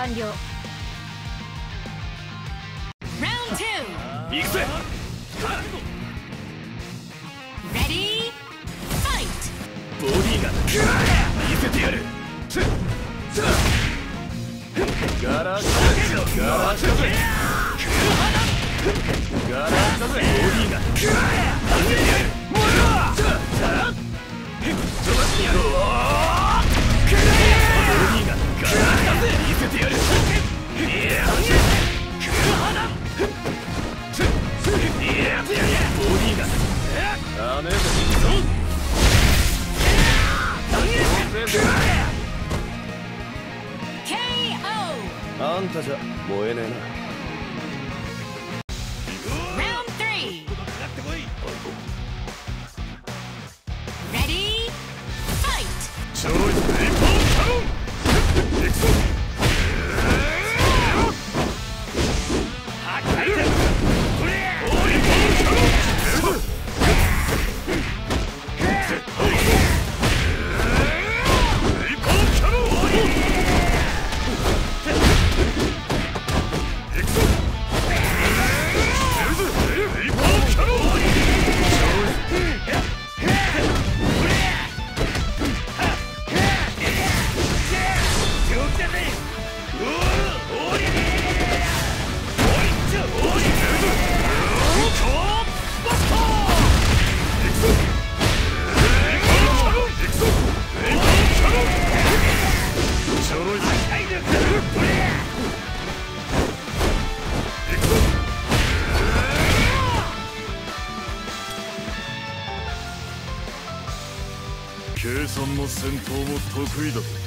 完了。 Round 2. 行くぜ。 Ready? Fight! ボディガン見せてやる。ガラスだガラスだぜ。ガラスだぜ。ボディガン見せてやる。ボディガンガラスだぜ。見せてやる。ボディガンダメだぞ。 KO! あんたじゃ燃えねえな。 Round 3. Ready? Fight! 超一連邦カノン行くぞ。計算も戦闘も得意だぜ。